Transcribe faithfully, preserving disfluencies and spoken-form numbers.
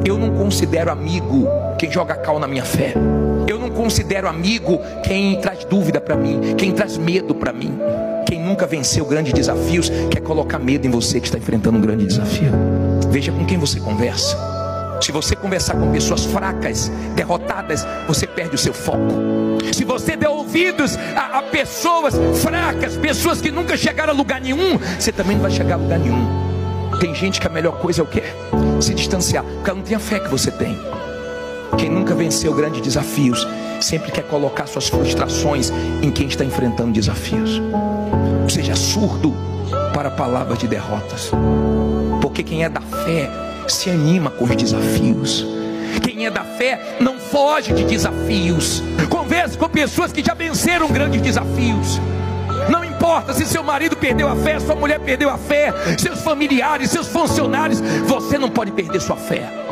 Eu não considero amigo quem joga cal na minha fé. Eu não considero amigo quem traz dúvida para mim, quem traz medo para mim. Quem nunca venceu grandes desafios quer colocar medo em você que está enfrentando um grande desafio. Veja com quem você conversa. Se você conversar com pessoas fracas, derrotadas, você perde o seu foco. Se você der ouvidos a, a pessoas fracas, pessoas que nunca chegaram a lugar nenhum, você também não vai chegar a lugar nenhum. Tem gente que a melhor coisa é o quê? Se distanciar, porque ela não tem a fé que você tem. Quem nunca venceu grandes desafios sempre quer colocar suas frustrações em quem está enfrentando desafios. Seja surdo para palavras de derrotas, porque quem é da fé se anima com os desafios. Quem é da fé não foge de desafios. Converse com pessoas que já venceram grandes desafios. Não importa se seu marido perdeu a fé, sua mulher perdeu a fé, seus familiares, seus funcionários, você não pode perder sua fé.